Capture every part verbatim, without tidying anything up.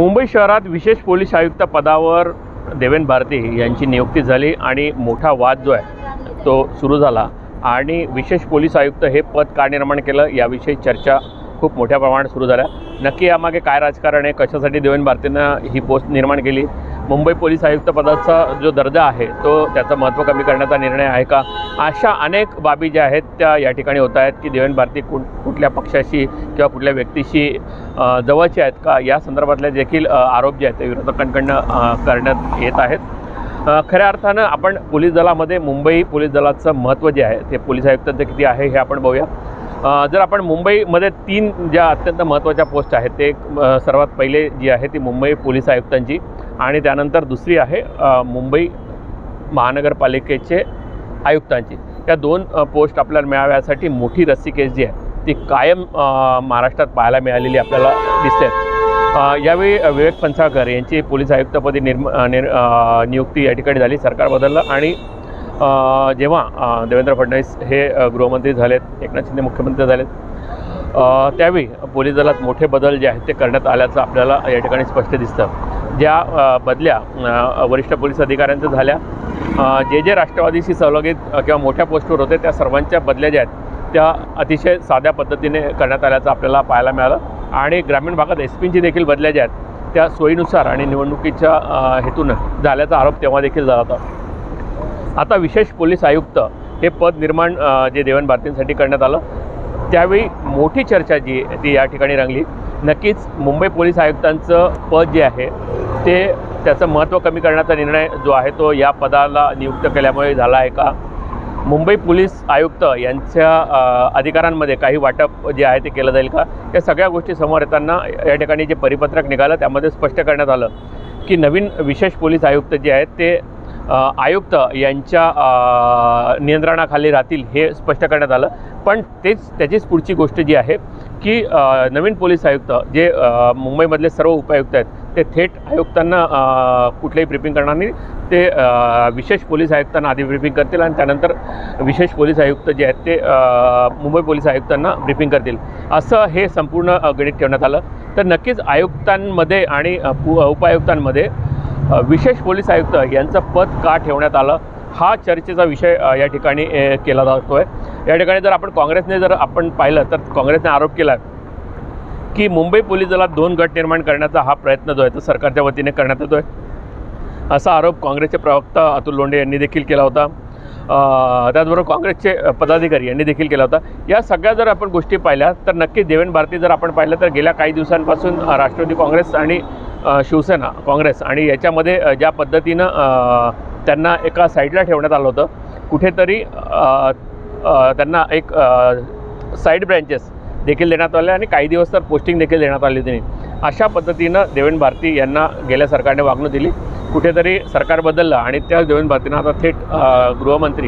मुंबई शहरात विशेष पोलीस आयुक्त पदावर देवेंद्र भारती यांची नियुक्ती झाली आणि मोठा वाद जो आहे तो सुरू झाला आणि विशेष पोलीस आयुक्त हे पद का निर्माण केलं याविषयी चर्चा खूप मोठ्या प्रमाणात सुरू झाल्या। नक्की यामागे काय राजकारण आहे, कशासाठी देवेंद्र भारतीनं ही पोस्ट निर्माण केली, मुंबई पोलीस आयुक्त पदाचा जो दर्जा आहे तो त्याचं महत्त्व कमी करण्याचा निर्णय आहे का, अशा अनेक बाबी ज्या आहेत त्या या ठिकाणी होत आहेत की देवेंद्र भारती कुठ कुठल्या पक्षाशी किंवा कुठल्या व्यक्तीशी जवळचे आहेत का, या संदर्भातले देखील आरोप जे आहेत ते विरोधकांकडून करण्यात येत आहेत। खऱ्या अर्थानं आपण पोलीस दलामध्ये मुंबई पोलीस दलाचं महत्त्व जे आहे ते पोलीस आयुक्तांचं किती आहे हे आपण बघूया। जर आपण मुंबईमध्ये तीन ज्या अत्यंत महत्त्वाच्या पोस्ट आहेत ते सर्वात पहिले जी आहे ती मुंबई पोलीस आयुक्तांची आणि त्यानंतर दुसरी आहे मुंबई महानगरपालिकेचे आयुक्तांची। या दोन पोस्ट आपल्याला मिळाव्यासाठी मोठी रस्सीखेच जी आहे ती कायम महाराष्ट्रात पाहायला मिळालेली आपल्याला दिसते। यावेळी विवेक फणसळकर यांची पोलीस आयुक्तपदी निर्म निर नियुक्ती या ठिकाणी झाली, सरकार बदललं आणि जेव्हा देवेंद्र फडणवीस हे गृहमंत्री झालेत, एकनाथ शिंदे मुख्यमंत्री झालेत, त्यावेळी पोलीस दलात मोठे बदल जे आहेत ते करण्यात आल्याचं आपल्याला या ठिकाणी स्पष्ट दिसतं। ज्या बदल्या वरिष्ठ पोलीस अधिकाऱ्यांच्या झाल्या, जे जे राष्ट्रवादीशी सहभागित किंवा मोठ्या पोस्टवर होते त्या सर्वांच्या बदल्या ज्या आहेत त्या अतिशय साध्या पद्धतीने करण्यात आल्याचं आपल्याला पाहायला मिळालं आणि ग्रामीण भागात एस पींची देखील बदल्या ज्या आहेत त्या सोयीनुसार आणि निवडणुकीच्या हेतून झाल्याचा आरोप तेव्हा देखील झाला होता। आता विशेष पोलीस आयुक्त हे पद निर्माण जे देवेंद्र भारतींसाठी करण्यात आलं त्यावेळी मोठी चर्चा जी ती या ठिकाणी रंगली। नक्कीच मुंबई पोलीस आयुक्तांचं पद जे आहे ते त्याचं महत्त्व कमी करण्याचा निर्णय जो आहे तो या पदाला नियुक्त केल्यामुळे झाला आहे का, मुंबई पोलीस आयुक्त यांच्या अधिकारांमध्ये काही वाटप जे आहे ते केलं जाईल का, या सगळ्या गोष्टी समोर येताना या ठिकाणी जे परिपत्रक निघालं त्यामध्ये स्पष्ट करण्यात आलं की नवीन विशेष पोलीस आयुक्त जे आहेत ते आयुक्त यांच्या नियंत्रणाखाली राहतील हे स्पष्ट करण्यात आलं। पण तेच त्याचीच पुढची गोष्ट जी आहे की नवीन पोलीस आयुक्त जे मुंबईमधले सर्व उपायुक्त आहेत ते थेट आयुक्तांना कुठलेही ब्रीफिंग करणार नाही, ते विशेष पोलीस आयुक्तांना आधी ब्रीफिंग करतील आणि त्यानंतर विशेष पोलीस आयुक्त जे आहेत ते मुंबई पोलीस आयुक्तांना ब्रीफिंग करतील, असं हे संपूर्ण गणित ठेवण्यात आलं। तर नक्कीच आयुक्तांमध्ये आणि उपायुक्तांमध्ये विशेष पोलीस आयुक्त यांचं पद का ठेवण्यात आलं हा चर्चेचा विषय या ठिकाणी केला जातो आहे। या ठिकाणी जर आपण काँग्रेसने जर आपण पाहिलं तर काँग्रेसने आरोप केला की मुंबई पोलीस दलात दोन गट निर्माण करण्याचा हा प्रयत्न जो आहे तो सरकारच्या वतीने करण्यात येतो आहे, असा आरोप काँग्रेसचे प्रवक्ता अतुल लोंढे यांनी देखील केला होता। त्याचबरोबर काँग्रेसचे पदाधिकारी यांनी देखील केला होता। या सगळ्या जर आपण गोष्टी पाहिल्या तर नक्की देवेंद्र भारती जर आपण पाहिलं तर गेल्या काही दिवसांपासून राष्ट्रवादी काँग्रेस आणि शिवसेना काँग्रेस आणि याच्यामध्ये ज्या पद्धतीनं त्यांना एका साईडला ठेवण्यात आलं होतं, कुठेतरी त्यांना एक साईड ब्रँचेस देखील देण्यात आले आणि काही दिवस तर पोस्टिंग देखील देण्यात आली होती। अशा पद्धतीनं देवेंद्र भारती यांना गेल्या सरकारने वागणूक दिली, कुठेतरी सरकार बदललं आणि त्या देवेंद्र भारतींना आता थेट गृहमंत्री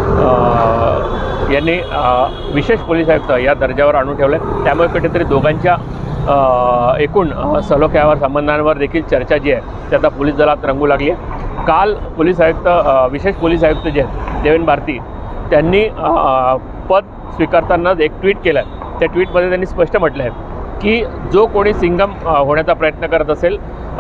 यांनी विशेष पोलीस आयुक्त या दर्जावर आणून ठेवलं। त्यामुळे कुठेतरी दोघांच्या एकूण सलोख्यावर संबंधांवर देखील चर्चा जी आहे ते आता पोलीस दलात रंगू लागली आहे। काल पोलीस आयुक्त विशेष पोलीस आयुक्त जे आहेत देवेंद्र भारती त्यांनी पद स्वीकारताना एक ट्विट केलं आहे, त्या ट्विटमध्ये त्यांनी स्पष्ट म्हटलं आहे की जो कोणी सिंघम होण्याचा प्रयत्न करत असेल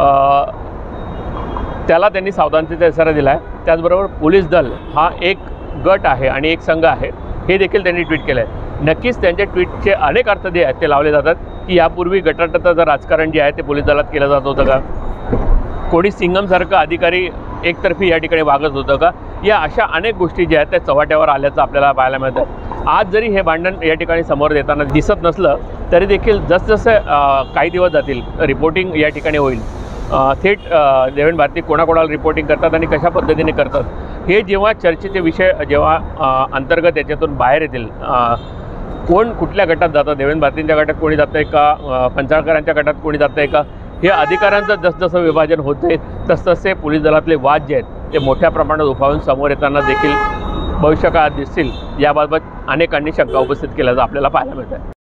त्याला त्यांनी सावधानतेचा इशारा दिला आहे। त्याचबरोबर पोलीस दल हा एक गट आहे आणि एक संघ आहे हे देखील त्यांनी ट्विट केलं आहे। नक्कीच त्यांच्या ट्विटचे अनेक अर्थ जे आहेत ते लावले जातात की यापूर्वी गटाटटाचं राजकारण जे आहे ते पोलीस दलात केलं जात होतं का, कोणी सिंघमसारखं अधिकारी एकतर्फी या ठिकाणी वागत होतं का, या अशा अनेक गोष्टी ज्या आहेत त्या चव्हाट्यावर आल्याचं आपल्याला पाहायला मिळतं। आज जरी हे भांडण या ठिकाणी समोर देताना दिसत नसलं तरी देखील जसजसे काही दिवस जातील रिपोर्टिंग या ठिकाणी होईल, थेट देवेंद्र भारती कोणाकोणाला रिपोर्टिंग करतात आणि कशा पद्धतीने करतात हे जेव्हा चर्चेचे विषय जेव्हा अंतर्गत याच्यातून बाहेर येतील, कोण कुठल्या गटात जातं, देवेंद्र भारतींच्या गटात कोणी जातं आहे का, फणसळकरांच्या गटात कोणी जातं आहे का, हे अधिकारांचं जसजसं विभाजन होते तसतसे पोलीस दलातले वाद जे आहेत ते मोठ्या प्रमाणात उफाळून समोर येताना देखील भविष्यकाळात दिसतील, याबाबत अनेकांनी शंका उपस्थित केल्याचं आपल्याला पाहायला मिळतं आहे।